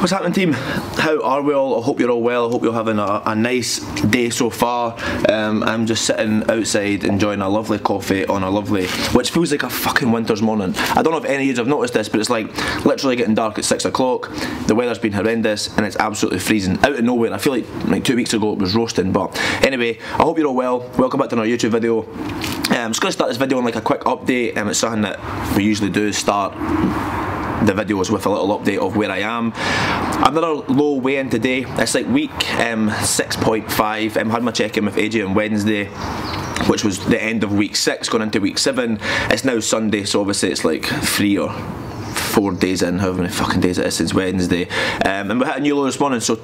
What's happening, team? How are we all? I hope you're all well. I hope you're having a nice day so far. I'm just sitting outside enjoying a lovely coffee on a lovely, which feels like a fucking winter's morning. I don't know if any of you have noticed this, but it's like literally getting dark at 6 o'clock. The weather's been horrendous and it's absolutely freezing out of nowhere. I feel like 2 weeks ago it was roasting, but anyway, I hope you're all well. Welcome back to another YouTube video. I'm just going to start this video on like a quick update. It's something that we usually do, start the videos with a little update of where I am. Another low weigh-in today. It's like week 6.5. Had my check-in with AJ on Wednesday, which was the end of week 6 going into week 7. It's now Sunday, so obviously it's like 3 or 4 days in, however many fucking days it is since Wednesday. And we hit a new low this morning, so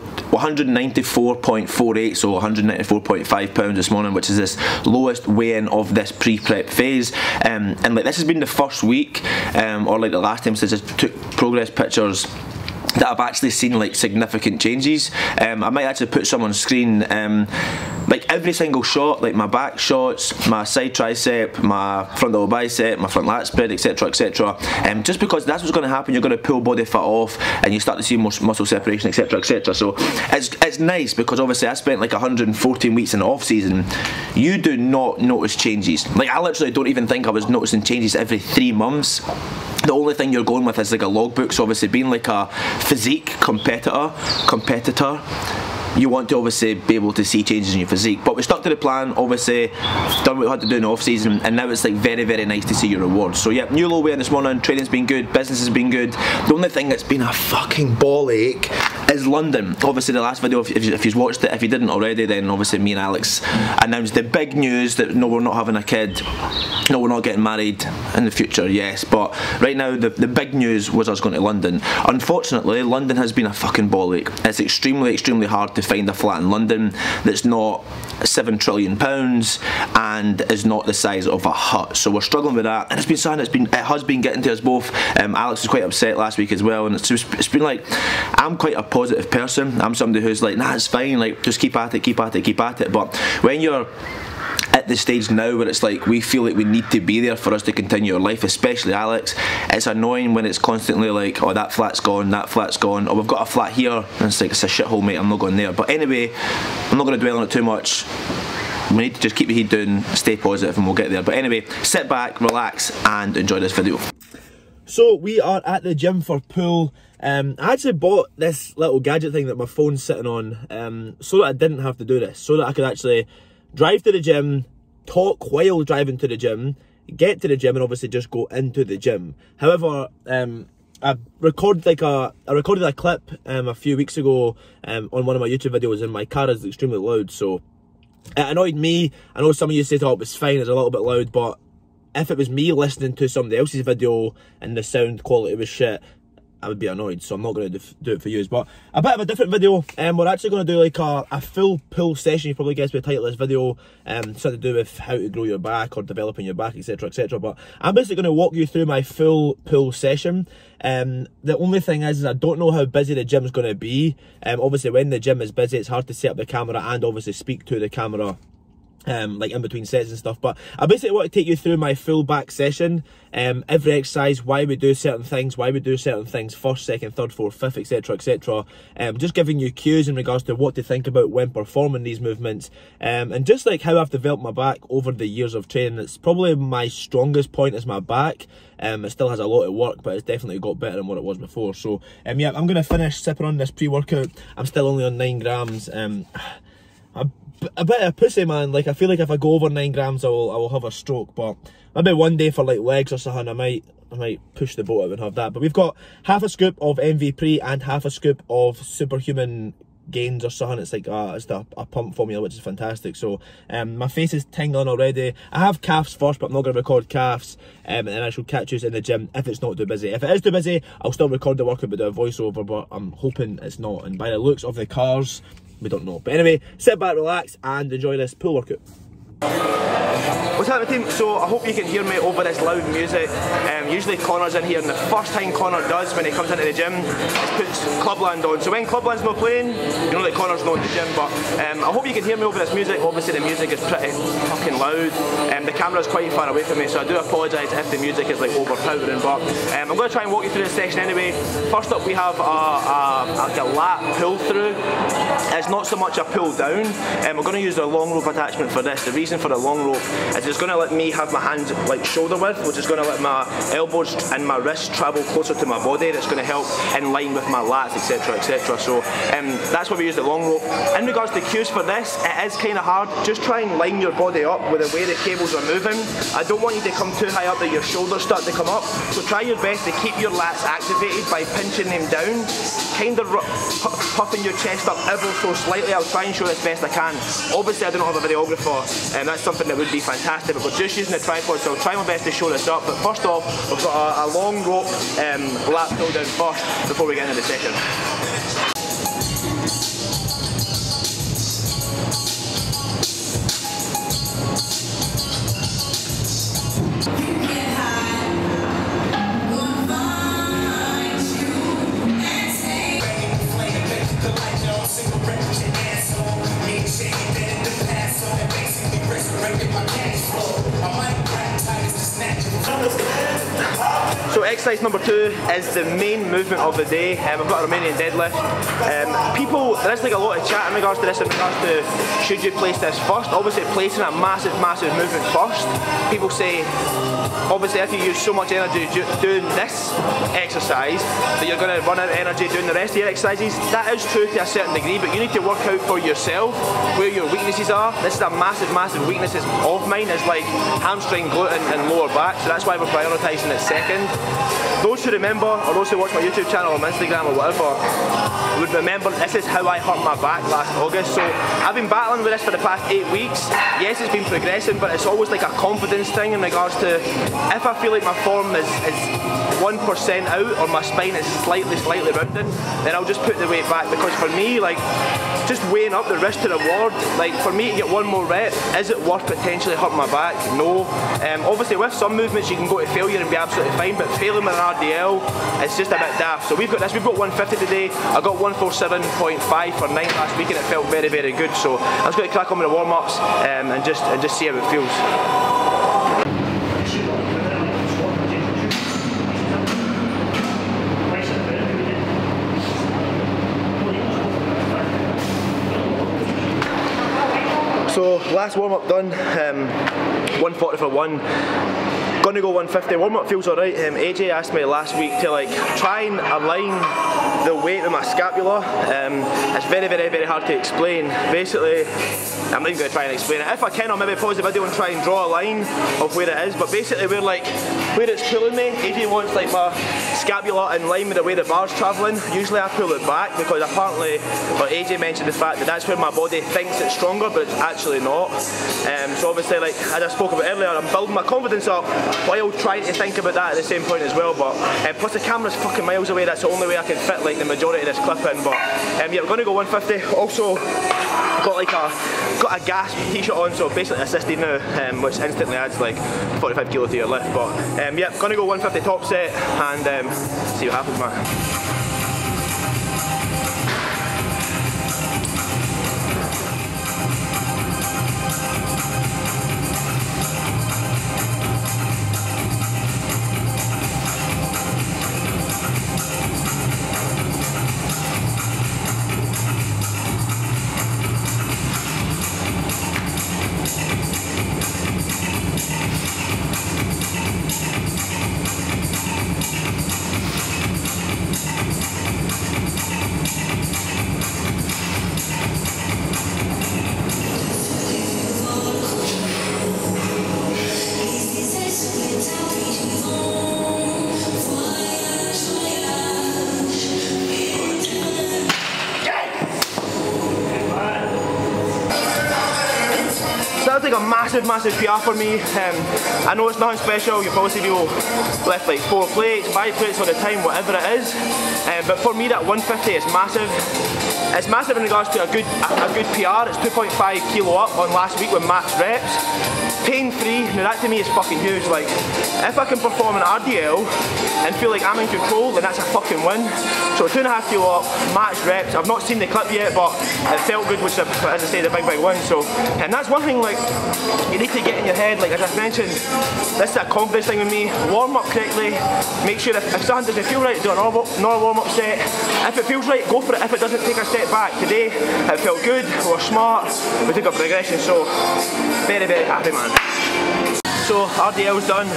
194.48, so 194.5 pounds this morning, which is this lowest weigh-in of this pre-prep phase. And like this has been the first week, or like the last time since I took progress pictures, that I've actually seen like significant changes. I might actually put some on screen. Like every single shot, like my back shots, my side tricep, my front double bicep, my front lat spread, etc, etc. Just because that's what's going to happen, you're going to pull body fat off and you start to see more muscle separation, etc, etc. So it's nice because obviously I spent like 114 weeks in the off season. You do not notice changes. Like I literally don't even think I was noticing changes every 3 months. The only thing you're going with is like a logbook. So obviously being like a physique competitor, you want to obviously be able to see changes in your physique. But we stuck to the plan, obviously done what we had to do in the off season, and now it's like very, very nice to see your rewards. So yeah, new low weigh-in this morning, training's been good, business has been good. The only thing that's been a fucking ball ache is London. Obviously the last video, if you've watched it, if you didn't already, then obviously me and Alex announced the big news that no, we're not having a kid, no, we're not getting married in the future, yes, but right now the big news was us going to London. Unfortunately, London has been a fucking ball ache. It's extremely, extremely hard to find a flat in London that's not £7 trillion and is not the size of a hut. So we're struggling with that, and it's been something it has been getting to us both. Alex was quite upset last week as well, and it's been like, I'm quite a positive person. I'm somebody who's like, nah, it's fine, like just keep at it, keep at it, keep at it. But when you're at the stage now where it's like we feel like we need to be there for us to continue our life, especially Alex, it's annoying when it's constantly like, oh, that flat's gone, or we've got a flat here, and it's like, it's a shithole, mate, I'm not going there. But anyway, I'm not going to dwell on it too much. We need to just keep the heat down, stay positive, and we'll get there. But anyway, sit back, relax, and enjoy this video. So we are at the gym for pool. I actually bought this little gadget thing that my phone's sitting on, so that I didn't have to do this, so that I could actually drive to the gym, talk while driving to the gym, get to the gym, and obviously just go into the gym. However, I recorded a clip a few weeks ago on one of my YouTube videos, and my car is extremely loud, so it annoyed me. I know some of you said, oh, it was fine, it's a little bit loud, but if it was me listening to somebody else's video and the sound quality was shit, I would be annoyed, so I'm not going to do it for you. But a bit of a different video, we're actually going to do like a full pull session. You probably guessed by the title of this video, something to do with how to grow your back or developing your back, etc, etc. But I'm basically going to walk you through my full pull session. The only thing is I don't know how busy the gym's going to be. Obviously when the gym is busy, it's hard to set up the camera and obviously speak to the camera like in between sets and stuff. But I basically want to take you through my full back session, every exercise, why we do certain things, first, second, third, fourth, fifth, etc, etc. Just giving you cues in regards to what to think about when performing these movements, and just like how I've developed my back over the years of training. It's probably my strongest point is my back. It still has a lot of work, but it's definitely got better than what it was before. So yeah, I'm going to finish sipping on this pre-workout. I'm still only on 9 grams. A bit of a pussy, man. Like I feel like if I go over 9 grams I will have a stroke, but maybe one day for like legs or something I might push the boat out and have that. But we've got half a scoop of MVP and half a scoop of superhuman gains or something. It's like a pump formula, which is fantastic. So my face is tingling already. I have calves first, but I'm not going to record calves, and then I shall catch you in the gym if it's not too busy. If it is too busy, I'll still record the workout but do a voiceover, but I'm hoping it's not, and by the looks of the cars, we don't know. But anyway, sit back, relax, and enjoy this pull workout. What's happening, team? So I hope you can hear me over this loud music. Usually Connor's in here, and the first thing Connor does when he comes into the gym is puts Clubland on. So when Clubland's not playing, you know that Connor's not in the gym. But I hope you can hear me over this music. Obviously the music is pretty fucking loud. The camera's quite far away from me, so I do apologise if the music is like overpowering. But I'm going to try and walk you through this section anyway. First up, we have a lat pull through. It's not so much a pull down. We're going to use the long rope attachment for this. The reason for the long rope is it's going to let me have my hands like shoulder width, which is going to let my elbows and my wrists travel closer to my body. That's going to help in line with my lats, etc, etc. So that's why we use the long rope. In regards to cues for this, it is kind of hard. Just try and line your body up with the way the cables are moving. I don't want you to come too high up that your shoulders start to come up. So try your best to keep your lats activated by pinching them down, kind of puffing your chest up ever so slightly. I'll try and show this best I can. Obviously I don't have a videographer, and that's something that would be fantastic, but we're just using the tripod, so I'll try my best to show this up. But first off, we've got a long rope lat pull down first before we get into the session. So exercise number 2 is the main movement of the day. I've got a Romanian deadlift. There is like a lot of chat in regards to this, in regards to should you place this first. Obviously placing a massive movement first. People say, obviously if you use so much energy doing this exercise that you're going to run out of energy doing the rest of your exercises. That is true to a certain degree, but you need to work out for yourself where your weaknesses are. This is a massive weaknesses of mine, is like hamstring, gluten and lower back, so that's why we're prioritising it second. Those who remember, or those who watch my YouTube channel or my Instagram or whatever, would remember this is how I hurt my back last August. So I've been battling with this for the past 8 weeks. Yes, it's been progressing, but it's always like a confidence thing in regards to if I feel like my form is 1% out or my spine is slightly rounded, then I'll just put the weight back, because for me, like, just weighing up the risk to reward, like for me to get one more rep, is it worth potentially hurting my back? No. Obviously with some movements you can go to failure and be absolutely fine, but failing with an RDL, it's just a bit daft. So we've got 150 today. I got 147.5 for 9 last week and it felt very good. So I'm just going to crack on with the warm-ups and just see how it feels. So last warm-up done, 140 for 1. Gonna go 150. Warm-up feels alright. AJ asked me last week to like try and align the weight with my scapula. It's very hard to explain. Basically, I'm not even going to try and explain it. If I can, I'll maybe pause the video and try and draw a line of where it is. But basically, where it's pulling me, AJ wants like my scapula in line with the way the bar's travelling. Usually I pull it back because apparently, well, AJ mentioned the fact that that's where my body thinks it's stronger, but it's actually not. So obviously, like as I spoke about earlier, I'm building my confidence up while trying to think about that at the same point as well. But plus the camera's fucking miles away. That's the only way I can fit like the majority of this clip in. But yeah, we're going to go 150. Also, got a gas t-shirt on, so basically assisted now, which instantly adds like 45 kilo to your lift. But yeah, gonna go 150 top set and see what happens, man. a massive PR for me. I know it's nothing special, you probably see people lift like 4 plates, 5 plates all the time, whatever it is. But for me that 150 is massive. It's massive in regards to a good PR. It's 2.5 kilo up on last week with max reps. Pain free, now that to me is fucking huge. Like, if I can perform an RDL and feel like I'm in control, then that's a fucking win. So 2.5 kilo up, max reps. I've not seen the clip yet, but it felt good, which is, as I say, the big win. So, and that's one thing, like, you need to get in your head, like as I mentioned, this is a confidence thing with me. Warm up correctly, make sure if something doesn't feel right, do a normal warm up set. If it feels right, go for it. If it doesn't, take a step back. Today, it felt good, we were smart, we took a progression, so very happy, man. So RDL's done.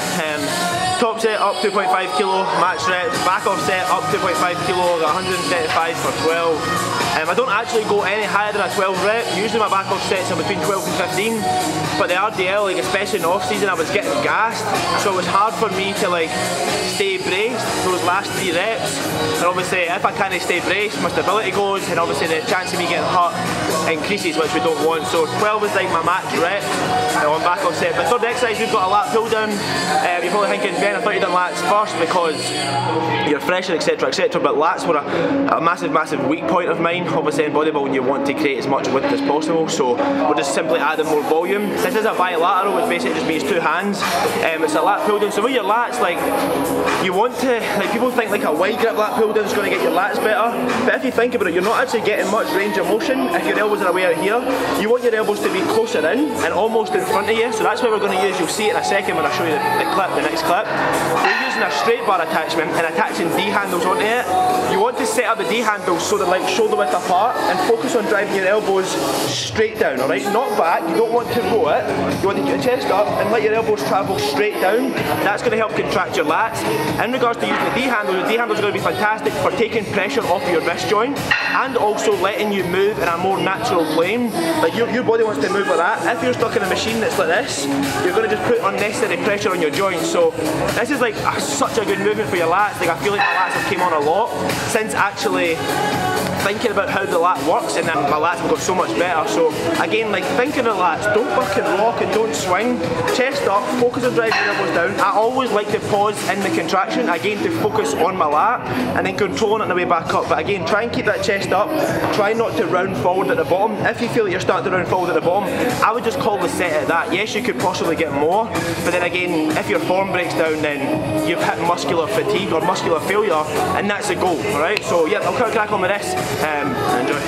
Top set up 2.5 kilo, max reps. Back off set up 2.5 kilo, got 135 for 12. I don't actually go any higher than a 12 rep. Usually my back off sets are between 12 and 15. But the RDL, like especially in off season, I was getting gassed. So it was hard for me to like stay braced those last 3 reps. And obviously if I can't stay braced, my stability goes, and obviously the chance of me getting hurt increases, which we don't want. So 12 is like my max rep on back off set. But third exercise, we've got a lat pull down. You're probably thinking, Ben, I thought you done lats first because you're fresher, etc, but lats were a massive weak point of mine. Obviously in bodybuilding you want to create as much width as possible, so we're just simply adding more volume. This is a bilateral, which basically just means 2 hands. It's a lat pull down. So with your lats, like, you want to, like, people think like a wide grip lat pull down is going to get your lats better, but if you think about it, you're not actually getting much range of motion if your elbows are away out here. You want your elbows to be closer in and almost in front of you, so that's what we're going to use. You'll see it in a second when I show you the next clip. We're using a straight bar attachment and attaching D handles onto it. You want to set up the D handles so they're like shoulder width apart and focus on driving your elbows straight down, alright? Not back, you don't want to roll it. You want to get your chest up and let your elbows travel straight down. That's going to help contract your lats. In regards to using the D handles are going to be fantastic for taking pressure off your wrist joint and also letting you move in a more natural plane. Like your body wants to move like that. If you're stuck in a machine that's like this, you're going to just put unnecessary pressure on your joints. So this is like such a good movement for your lats. Like, I feel like my lats have came on a lot since actually thinking about how the lat works, and then my lats have got so much better. So again, like, thinking of lats, don't fucking rock and don't swing. Chest up, focus on driving your elbows down. I always like to pause in the contraction, again to focus on my lat, and then controlling it on the way back up. But again, try and keep that chest up, try not to round forward at the bottom. If you feel that you're starting to round forward at the bottom, I would just call the set at that. Yes, you could possibly get more, but then again, if your form breaks down, then you've hit muscular fatigue or muscular failure, and that's the goal, alright? So yeah, I'll crack on with this. Enjoy.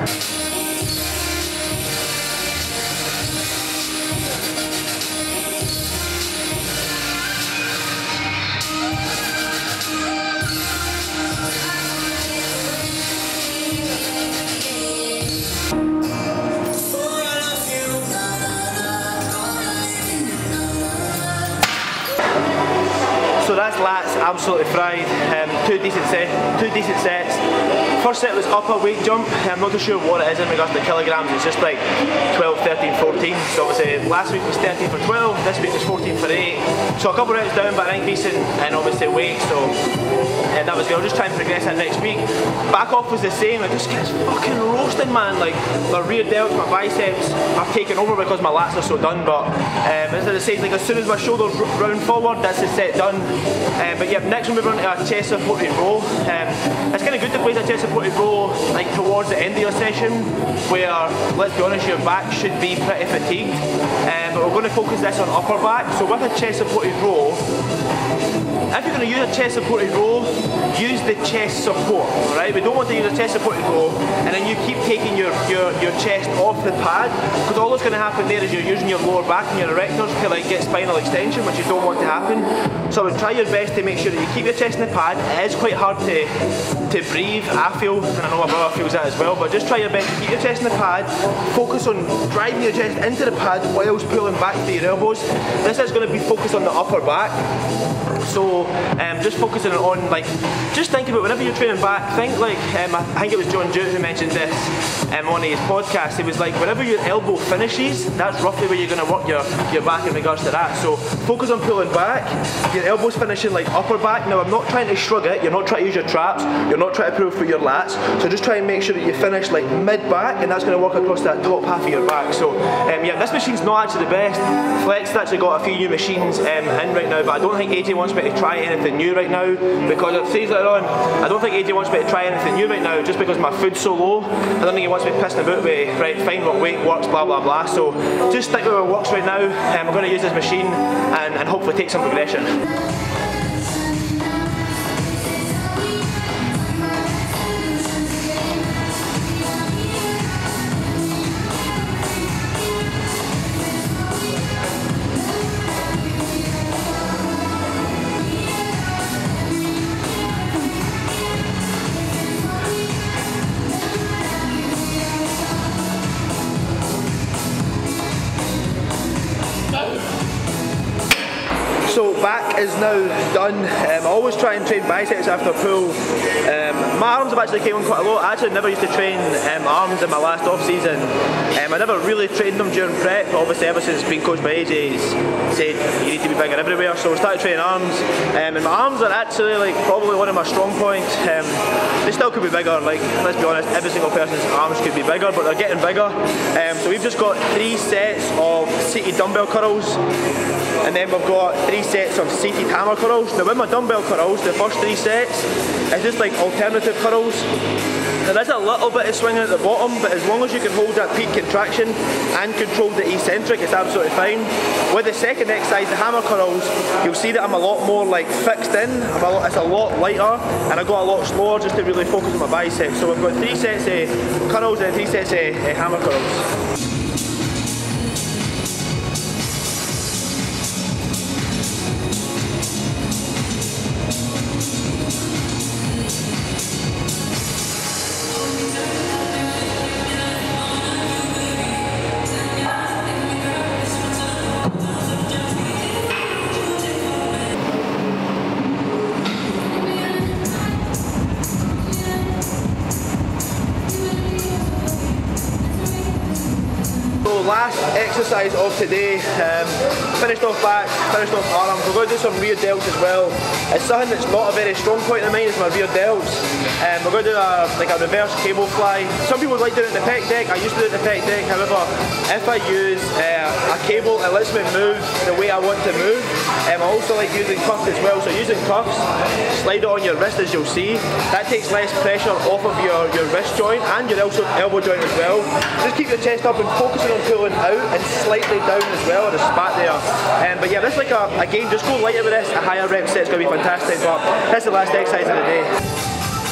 So that's lats absolutely fried. 2 decent sets. First set was upper weight jump. I'm not too sure what it is in regards to kilograms. It's just like 12, 13, 14. So obviously last week was 13 for 12. This week was 14 for 8. So a couple reps down, but an increase in obviously weight. So that was good. I'll just try and progress that next week. Back off was the same. It just gets fucking roasted, man. Like, my rear delts, my biceps have taken over because my lats are so done. But as I say, like, as soon as my shoulders round forward, that's the set done. But yeah, next we're moving on to a chest supported row. It's kind of good to place a chest supported row like towards the end of your session, where, let's be honest, your back should be pretty fatigued. But we're going to focus this on upper back. So with a chest supported row, if you're going to use a chest supported row, use the chest support, alright? We don't want to use a chest supported row and then you keep taking your chest off the pad, because all that's going to happen there is you're using your lower back and your erectors to like get spinal extension, which you don't want to happen. So I would try your best to make sure that you keep your chest in the pad. It is quite hard to breathe, I feel, and I know my brother feels that as well, but just try your best to keep your chest in the pad, focus on driving your chest into the pad whilst pulling back through your elbows. This is going to be focused on the upper back. So So just focusing on like, just think about whenever you're training back, think like, I think it was John Jewett who mentioned this on his podcast. He was like, whenever your elbow finishes, that's roughly where you're going to work your back in regards to that. So focus on pulling back, your elbow's finishing like upper back. Now I'm not trying to shrug it, you're not trying to use your traps, you're not trying to pull through your lats, so just try and make sure that you finish like mid back, and that's going to work across that top half of your back. So yeah, this machine's not actually the best. Flex has actually got a few new machines in right now, but I don't think AJ wants me to try anything new right now, because it says later on, I don't think AJ wants me to try anything new right now just because my food's so low. I don't think he wants me pissing about with, right, find what weight works, blah blah blah. So just stick with what works right now. I'm going to use this machine and hopefully take some progression. So back is now done. I always try and train biceps after pull. My arms have actually came on quite a lot. I actually never used to train arms in my last off season. I never really trained them during prep, but obviously ever since being coached by AJ, he's said you need to be bigger everywhere. So I started training arms, and my arms are actually like probably one of my strong points. They still could be bigger. Like, let's be honest, every single person's arms could be bigger, but they're getting bigger. So we've just got 3 sets of seated dumbbell curls, and then we've got 3 sets of seated hammer curls. Now with my dumbbell curls, the first 3 sets is just like alternative curls. There is a little bit of swinging at the bottom, but as long as you can hold that peak contraction and control the eccentric, it's absolutely fine. With the second exercise, the hammer curls, you'll see that I'm a lot more like fixed in, it's a lot lighter, and I go a lot slower just to really focus on my biceps. So we've got 3 sets of curls and 3 sets of hammer curls. Last exercise of today, finished off back, finished off arms. We're going to do some rear delts as well. It's something that's not a very strong point of mine, is my rear delts. We're going to do a reverse cable fly. Some people like doing it in the pec deck. I used to do it in the pec deck. However, if I use a cable, it lets me move the way I want to move. I also like using cuffs as well. So using cuffs, slide it on your wrist as you'll see. That takes less pressure off of your wrist joint and your elbow joint as well. Just keep your chest up and focusing on pulling out and slightly down as well at a spot there. But yeah, this is like a game, just go lighter with this, a higher rep set is going to be fantastic, but that's the last exercise of the day.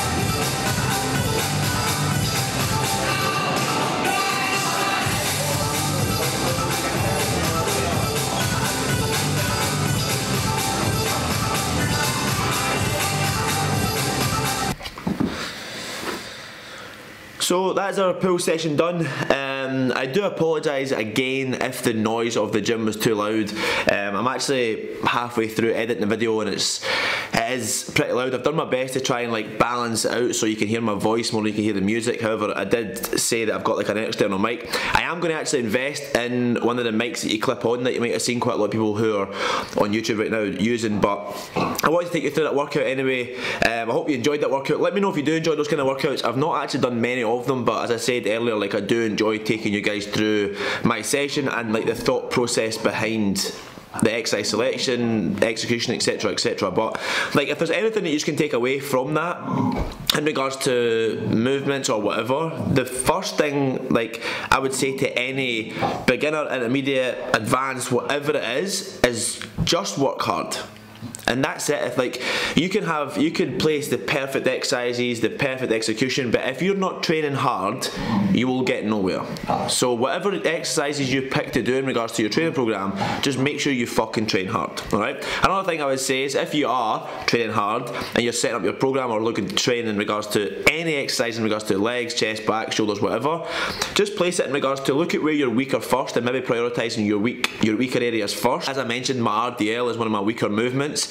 So that's our pull session done. I do apologise again if the noise of the gym was too loud. I'm actually halfway through editing the video and it is pretty loud. I've done my best to try and like balance it out so you can hear my voice more than you can hear the music. However, I did say that I've got like an external mic. I am going to actually invest in one of the mics that you clip on that you might have seen quite a lot of people who are on YouTube right now using, but I wanted to take you through that workout anyway. I hope you enjoyed that workout. Let me know if you do enjoy those kind of workouts. I've not actually done many of them, but as I said earlier, like I do enjoy taking you guys through my session and like the thought process behind the exercise selection, execution, etc, etc. But like if there's anything that you can take away from that in regards to movements or whatever, the first thing like I would say to any beginner, intermediate, advanced, whatever it is just work hard. And that's it. If like you can place the perfect exercises, the perfect execution, but if you're not training hard, you will get nowhere. So whatever exercises you pick to do in regards to your training program, just make sure you fucking train hard. Alright? Another thing I would say is if you are training hard and you're setting up your program or looking to train in regards to any exercise in regards to legs, chest, back, shoulders, whatever, just place it in regards to look at where you're weaker first and maybe prioritising your weaker areas first. As I mentioned, my RDL is one of my weaker movements.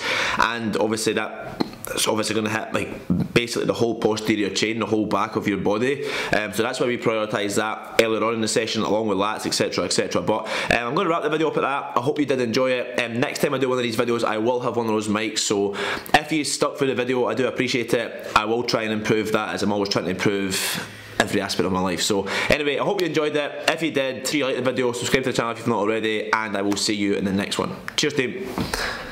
and obviously it's obviously going to hit like basically the whole posterior chain, the whole back of your body. So that's why we prioritise that earlier on in the session, along with lats, etc, etc. But I'm going to wrap the video up at that. I hope you did enjoy it. Next time I do one of these videos, I will have one of those mics, so if you stuck through the video, I do appreciate it. I will try and improve that, as I'm always trying to improve every aspect of my life. So anyway, I hope you enjoyed it. If you did, treat like the video, subscribe to the channel if you've not already, and I will see you in the next one. Cheers, team.